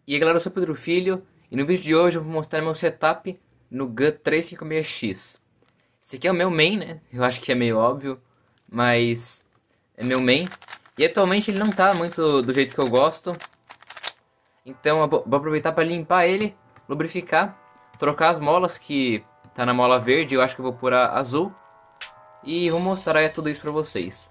E aí galera, eu sou o Pedro Filho e no vídeo de hoje eu vou mostrar meu setup no GUN 356X. Esse aqui é o meu main, né? Eu acho que é meio óbvio, mas é meu main. E atualmente ele não tá muito do jeito que eu gosto. Então eu vou aproveitar para limpar ele, lubrificar, trocar as molas que tá na mola verde, eu acho que eu vou pôr a azul. E vou mostrar tudo isso para vocês.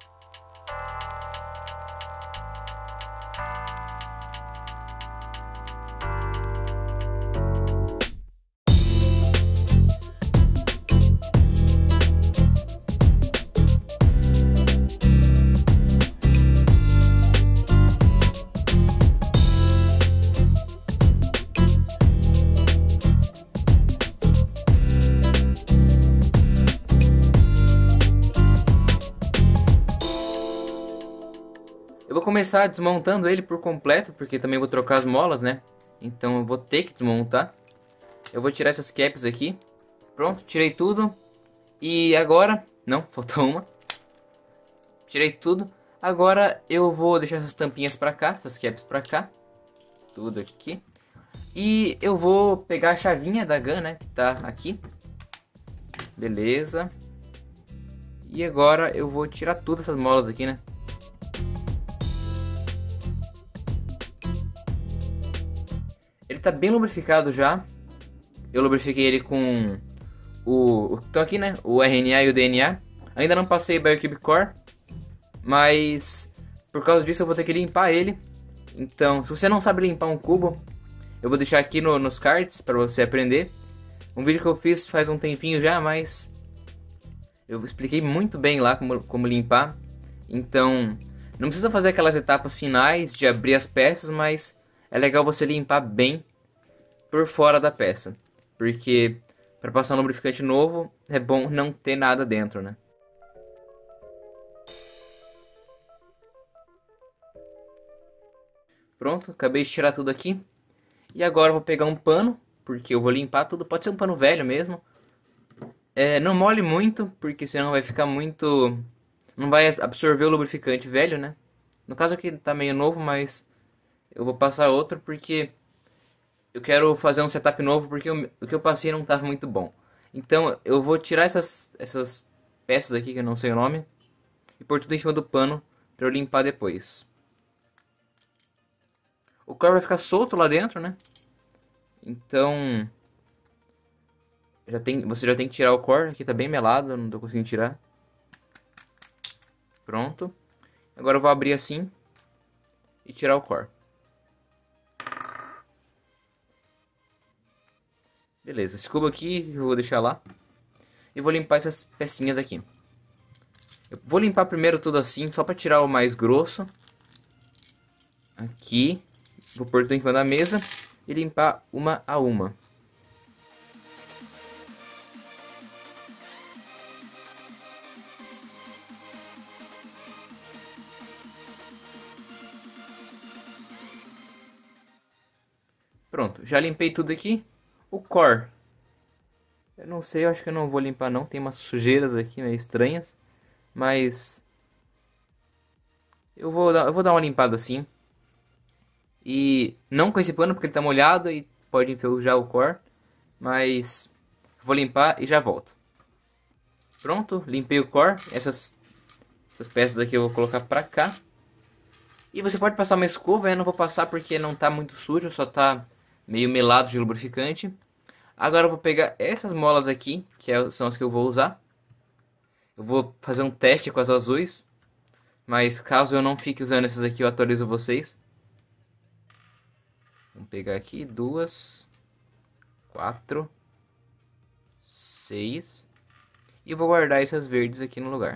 Eu vou começar desmontando ele por completo, porque também vou trocar as molas, né? Então eu vou ter que desmontar. Eu vou tirar essas caps aqui. Pronto, tirei tudo. E agora... Não, faltou uma. Tirei tudo. Agora eu vou deixar essas tampinhas pra cá, essas caps pra cá. Tudo aqui. E eu vou pegar a chavinha da GUN, né? Que tá aqui. Beleza. E agora eu vou tirar todas essas molas aqui, né? Ele tá bem lubrificado já. Eu lubrifiquei ele com então aqui, né? O RNA e o DNA. Ainda não passei BioCube Core, mas por causa disso eu vou ter que limpar ele. Então, se você não sabe limpar um cubo, eu vou deixar aqui nos cards para você aprender. Um vídeo que eu fiz faz um tempinho já, mas eu expliquei muito bem lá como limpar. Então, não precisa fazer aquelas etapas finais de abrir as peças, mas é legal você limpar bem por fora da peça, porque para passar um lubrificante novo é bom não ter nada dentro, né? Pronto, acabei de tirar tudo aqui. E agora eu vou pegar um pano, porque eu vou limpar tudo. Pode ser um pano velho mesmo. Não molhe muito, porque senão vai ficar muito... Não vai absorver o lubrificante velho, né? No caso aqui tá meio novo, mas eu vou passar outro porque eu quero fazer um setup novo, porque o que eu passei não estava muito bom. Então eu vou tirar essas peças aqui, que eu não sei o nome, e pôr tudo em cima do pano para eu limpar depois. O core vai ficar solto lá dentro, né? Então você já tem que tirar o core. Aqui tá bem melado, eu não tô conseguindo tirar. Pronto. Agora eu vou abrir assim e tirar o core. Beleza, esse cubo aqui eu vou deixar lá. E vou limpar essas pecinhas aqui. Eu vou limpar primeiro tudo assim, só para tirar o mais grosso. Aqui. Vou pôr tudo em cima da mesa e limpar uma a uma. Pronto, já limpei tudo aqui. O core, eu não sei, eu acho que eu não vou limpar não. Tem umas sujeiras aqui meio estranhas, mas eu vou dar uma limpada assim. E não com esse pano porque ele tá molhado e pode enferrujar o core, mas vou limpar e já volto. Pronto, limpei o core. Essas peças aqui eu vou colocar pra cá. E você pode passar uma escova, eu não vou passar porque não tá muito sujo, só tá meio melado de lubrificante. Agora eu vou pegar essas molas aqui, que são as que eu vou usar. Eu vou fazer um teste com as azuis, mas caso eu não fique usando essas aqui, eu atualizo vocês. Vamos pegar aqui 2, 4, 6 e vou guardar essas verdes aqui no lugar.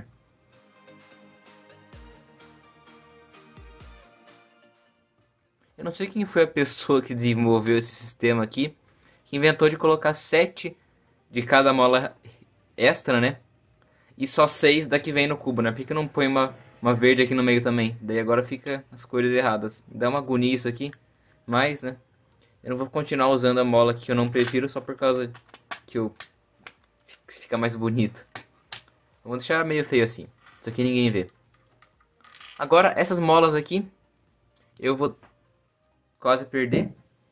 Eu não sei quem foi a pessoa que desenvolveu esse sistema aqui, que inventou de colocar 7 de cada mola extra, né? E só 6 da que vem no cubo, né? Por que não põe uma verde aqui no meio também? Daí agora fica as cores erradas. Dá uma agonia isso aqui, mas, né? Eu não vou continuar usando a mola que eu não prefiro só por causa que fica mais bonito. Eu vou deixar meio feio assim. Isso aqui ninguém vê. Agora, essas molas aqui, eu vou Quase perder.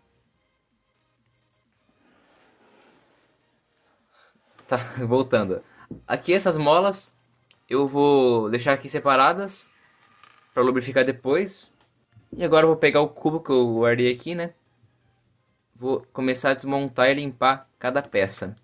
Tá, voltando. Aqui essas molas eu vou deixar aqui separadas para lubrificar depois. E agora eu vou pegar o cubo que eu guardei aqui, né? Vou começar a desmontar e limpar cada peça.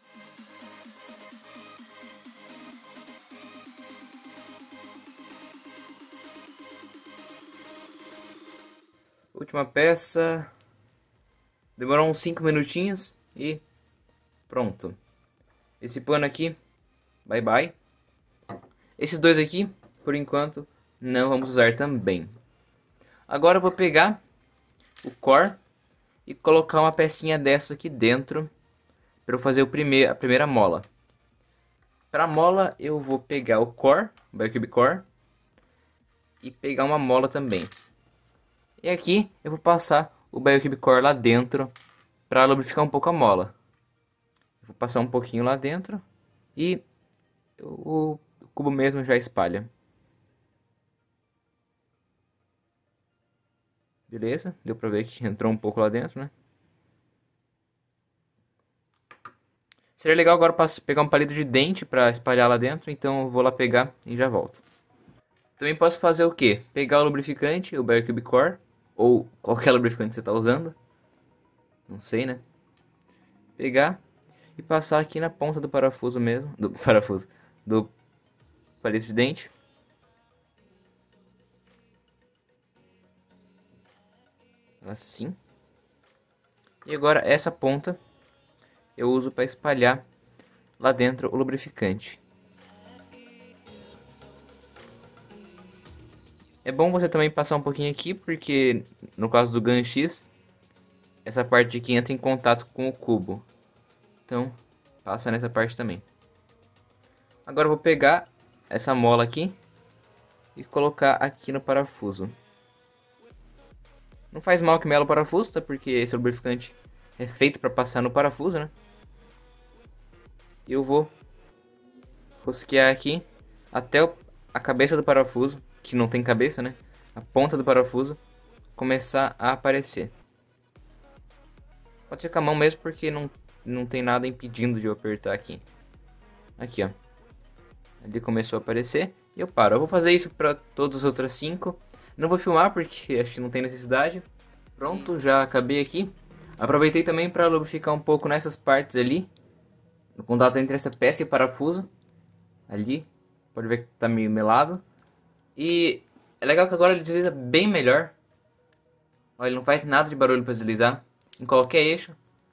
Última peça. Demorou uns 5 minutinhos e pronto. Esse pano aqui, bye bye. Esses dois aqui, por enquanto, não vamos usar também. Agora eu vou pegar o core e colocar uma pecinha dessa aqui dentro para eu fazer a primeira mola. Para a mola eu vou pegar o core, o BioCube Core, e pegar uma mola também. E aqui eu vou passar o BioCube Core lá dentro para lubrificar um pouco a mola. Vou passar um pouquinho lá dentro e o cubo mesmo já espalha. Beleza, deu pra ver que entrou um pouco lá dentro, né? Seria legal agora pegar um palito de dente para espalhar lá dentro, então eu vou lá pegar e já volto. Também posso fazer o que? Pegar o lubrificante, o BioCube Core, ou qualquer lubrificante que você está usando. Não sei, né? Pegar e passar aqui na ponta do parafuso mesmo, do palito de dente. Assim. E agora essa ponta eu uso para espalhar lá dentro o lubrificante. É bom você também passar um pouquinho aqui, porque no caso do GAN X, essa parte aqui entra em contato com o cubo. Então, passa nessa parte também. Agora eu vou pegar essa mola aqui e colocar aqui no parafuso. Não faz mal que mela o parafuso, tá? Porque esse lubrificante é feito para passar no parafuso, né? E eu vou rosquear aqui até a cabeça do parafuso, que não tem cabeça, né? A ponta do parafuso começar a aparecer. Pode ser com a mão mesmo, porque não tem nada impedindo de eu apertar aqui. Aqui, ó. Ali começou a aparecer e eu paro. Eu vou fazer isso para todas as outras 5. Não vou filmar porque acho que não tem necessidade. Pronto, já acabei aqui. Aproveitei também para lubrificar um pouco nessas partes ali, no contato entre essa peça e o parafuso. Ali, pode ver que tá meio melado. E é legal que agora ele desliza bem melhor. Olha, ele não faz nada de barulho para deslizar em qualquer eixo.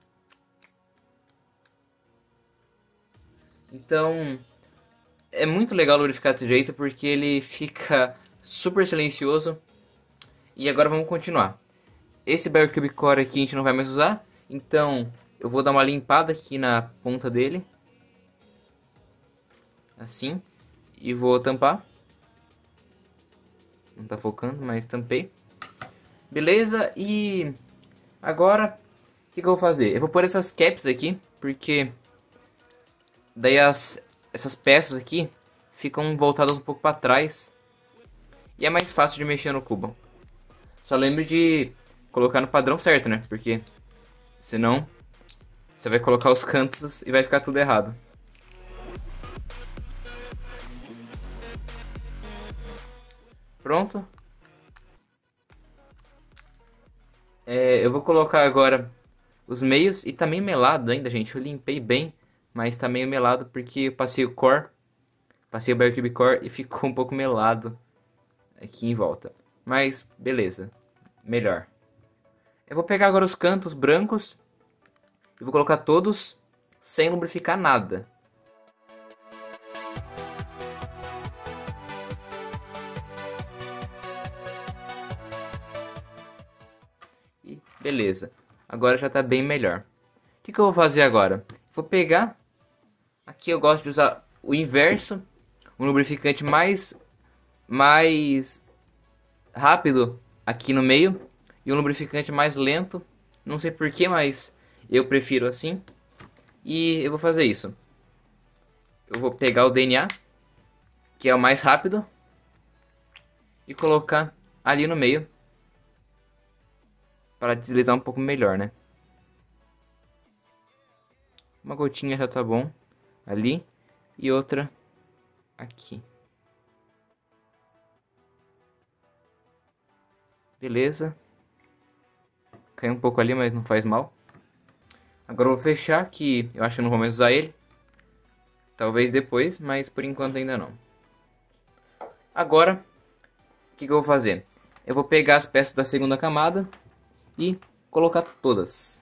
Então, é muito legal lubrificar desse jeito porque ele fica super silencioso. E agora vamos continuar. Esse BioCube Core aqui a gente não vai mais usar, então eu vou dar uma limpada aqui na ponta dele. Assim. E vou tampar. Não tá focando, mas tampei. Beleza, e agora o que eu vou fazer? Eu vou pôr essas caps aqui, porque daí essas peças aqui ficam voltadas um pouco para trás. E é mais fácil de mexer no cubo. Só lembre de colocar no padrão certo, né? Porque senão você vai colocar os cantos e vai ficar tudo errado. Pronto. Eu vou colocar agora os meios. E tá meio melado ainda, gente. Eu limpei bem, mas tá meio melado porque eu passei o core. Passei o BioCube Core e ficou um pouco melado aqui em volta. Mas beleza, melhor. Eu vou pegar agora os cantos brancos e vou colocar todos sem lubrificar nada. E beleza, agora já está bem melhor. O que eu vou fazer agora? Vou pegar, aqui eu gosto de usar o inverso, um lubrificante mais rápido aqui no meio e um lubrificante mais lento. Não sei porquê, mas eu prefiro assim. E eu vou fazer isso. Eu vou pegar o DNA, que é o mais rápido, e colocar ali no meio. para deslizar um pouco melhor, né? Uma gotinha já tá bom ali e outra aqui. Beleza. Caiu um pouco ali, mas não faz mal. Agora eu vou fechar, que eu acho que eu não vou mais usar ele. Talvez depois, mas por enquanto ainda não. Agora, o que eu vou fazer? Eu vou pegar as peças da segunda camada e colocar todas.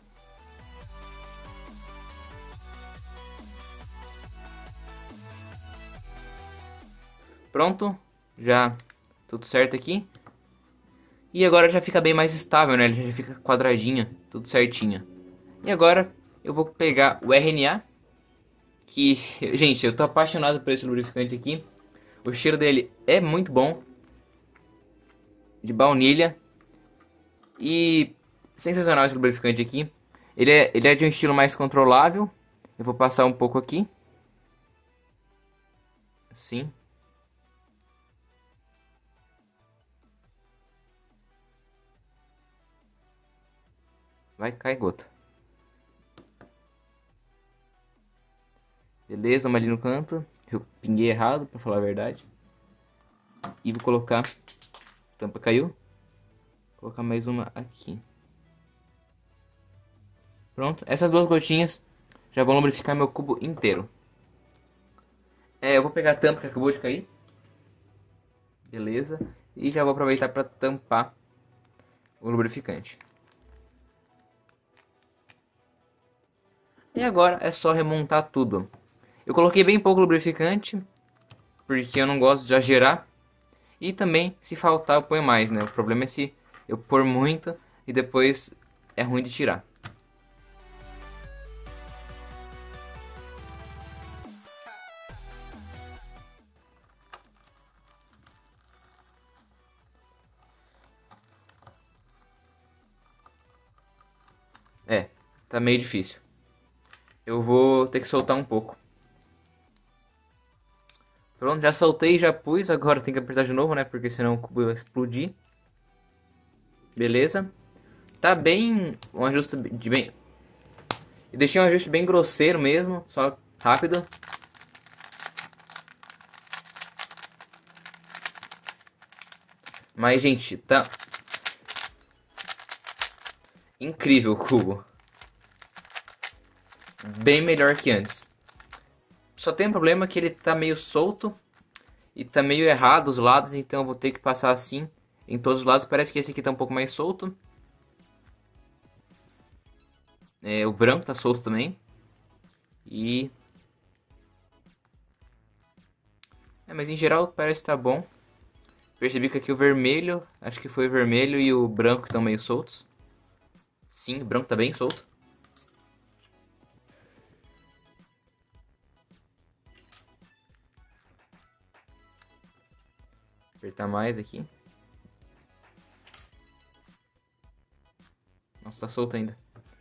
Pronto, já tudo certo aqui. E agora já fica bem mais estável, né? Ele já fica quadradinha, tudo certinho. E agora eu vou pegar o RNA, que, gente, eu tô apaixonado por esse lubrificante aqui. O cheiro dele é muito bom, de baunilha. E sensacional esse lubrificante aqui. Ele é de um estilo mais controlável. Eu vou passar um pouco aqui. Assim. Vai cair gota. Beleza, uma ali no canto. Eu pinguei errado, pra falar a verdade. E vou colocar... A tampa caiu. Vou colocar mais uma aqui. Pronto. Essas duas gotinhas já vão lubrificar meu cubo inteiro. Eu vou pegar a tampa que acabou de cair. Beleza. E já vou aproveitar para tampar o lubrificante. E agora é só remontar tudo. Eu coloquei bem pouco lubrificante, porque eu não gosto de exagerar. E também, se faltar, eu ponho mais, né? O problema é se eu pôr muito e depois é ruim de tirar. Tá meio difícil. Eu vou ter que soltar um pouco. Pronto, já soltei, já pus. Agora tem que apertar de novo, né? Porque senão o cubo vai explodir. Beleza. Tá bem... Um ajuste de bem... Eu deixei um ajuste bem grosseiro mesmo. Só rápido. Mas, gente, tá... incrível o cubo. Bem melhor que antes. Só tem um problema que ele tá meio solto. E tá meio errado os lados. Então eu vou ter que passar assim em todos os lados. Parece que esse aqui tá um pouco mais solto. O branco tá solto também. E... mas em geral parece que tá bom. Percebi que aqui o vermelho, acho que foi o vermelho e o branco estão meio soltos. Sim, o branco tá bem solto. Apertar mais aqui. Nossa, tá solto ainda.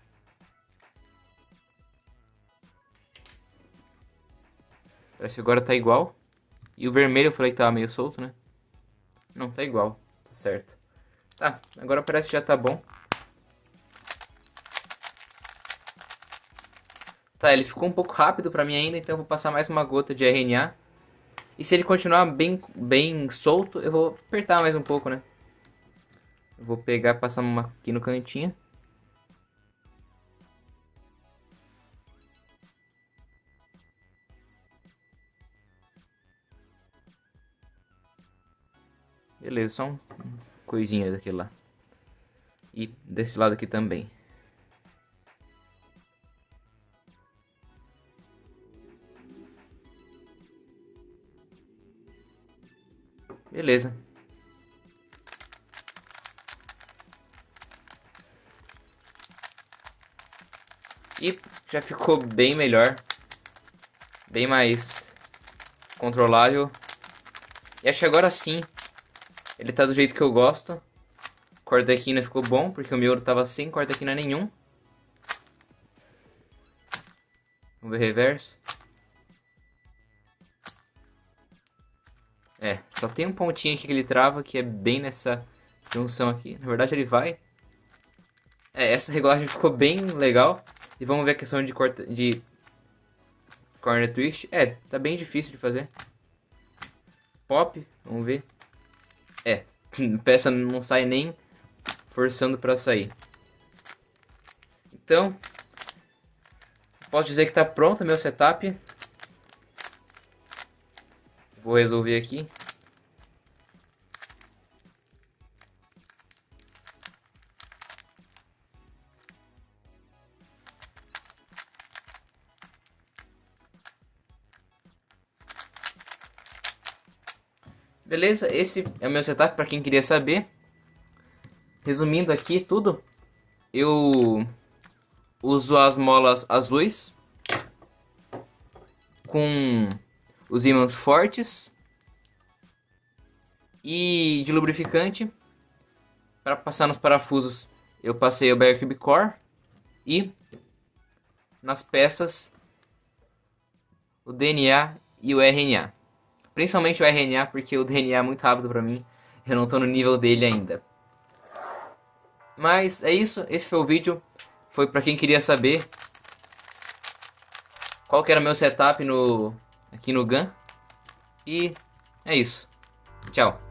Parece que agora tá igual. E o vermelho eu falei que tava meio solto, né? Não, tá igual. Tá certo. Tá, agora parece que já tá bom. Tá, ele ficou um pouco rápido pra mim ainda, então eu vou passar mais uma gota de RNA. E se ele continuar bem solto, eu vou apertar mais um pouco, né? Eu vou pegar e passar uma aqui no cantinho. Beleza, só um coisinha daquele lá. E desse lado aqui também. Beleza. E já ficou bem melhor. Bem mais controlável. E acho que agora sim ele tá do jeito que eu gosto. Corta-quina ficou bom, porque o meu tava sem corta-quina nenhum. Vamos ver reverso. Só tem um pontinho aqui que ele trava, que é bem nessa junção aqui. Na verdade ele vai Essa regulagem ficou bem legal. E vamos ver a questão de corner twist. Tá bem difícil de fazer. Pop, vamos ver. A peça não sai nem forçando pra sair. Então, posso dizer que tá pronto o meu setup. Vou resolver aqui. Beleza, esse é o meu setup para quem queria saber. Resumindo aqui tudo, eu uso as molas azuis com os ímãs fortes e de lubrificante para passar nos parafusos. Eu passei o Biocube Core e nas peças o DNA e o RNA. Principalmente o RNA, porque o DNA é muito rápido pra mim. Eu não tô no nível dele ainda. Mas é isso. Esse foi o vídeo. Foi pra quem queria saber qual que era o meu setup aqui no GAN. E é isso. Tchau.